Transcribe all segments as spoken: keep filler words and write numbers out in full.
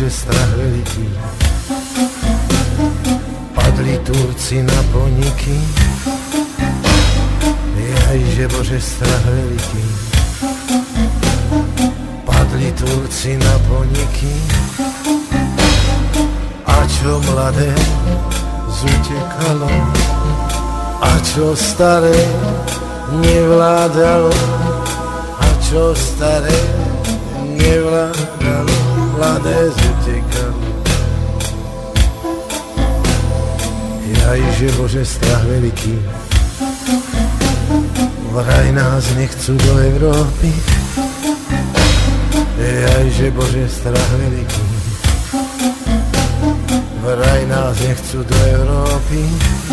Bože, strach veľký. Padli Turci na poniky, jajže Bože, strach veľký. Padli Turci na poniky, a čo mladé zutekalo, a čo staré nevládalo, a čo staré nevládalo, mladé zutekalo. Jajže Bože, strach veľký, vraj nás nechcú do Európy. Jajže Bože, strach veľký, vraj nás nechcú do Európy.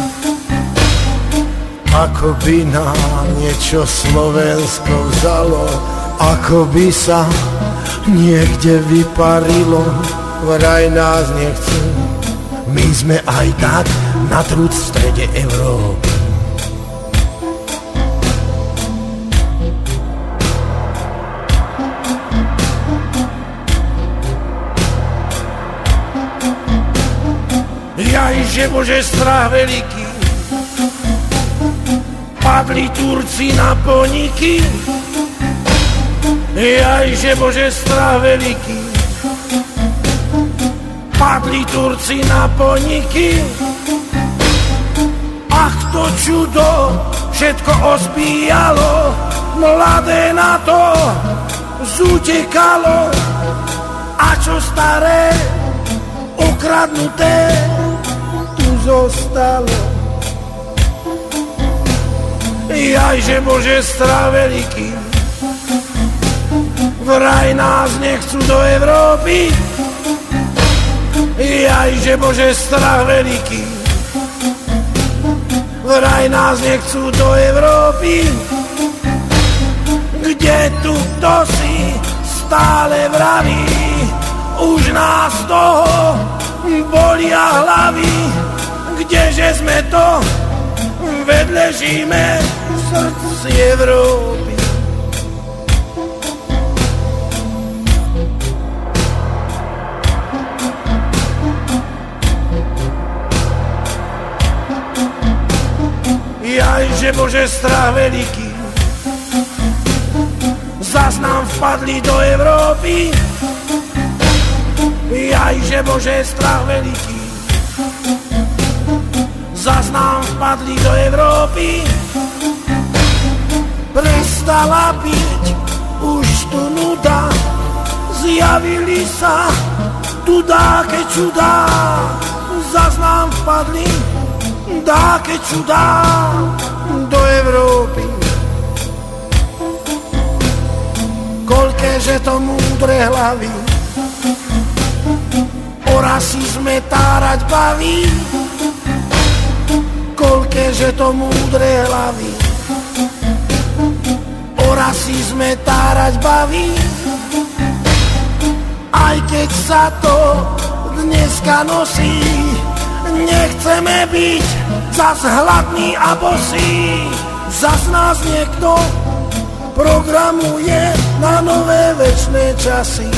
Ako by nám niečo Slovensko vzalo, ako by sa niekde vyparilo, vraj nás nechcú. My sme aj tak na trúd v strede Európy. Jajže Bože, strach veľký, padli Turci na poniky. Jajže Bože, strach veľký, padli Turci na poniky. Ach, to čudo všetko ospíjalo, mladé na to zutekalo. A čo staré ukradnuté tu zostalo. Jajže Bože, strach veľký, vraj nás nechcú do Európy. Jajže Bože, strach veľký, vraj nás nechcú do Európy. Kde tu kto si stále vraví, už nás toho bolia hlavy. Kdeže sme to, vedle žijeme v srdci Európy. Jajže Bože, strach veľký, zas nám vpadli do Európy. Jajže Bože, strach veľký, zas nám vpadli do Európy. Prestala byť už tu nuda, zjavili sa tu dáke čudá. Zas nám vpadli dáke čudá do Európy. Koľkéže to múdre hlavy o rasizme tárať baví. Koľkéže to múdre hlavy o rasizme tárať baví. Aj keď sa to dneska nosí, nechceme byť zas hladný a bosý. Zas nás niekto programuje na nové večné časy.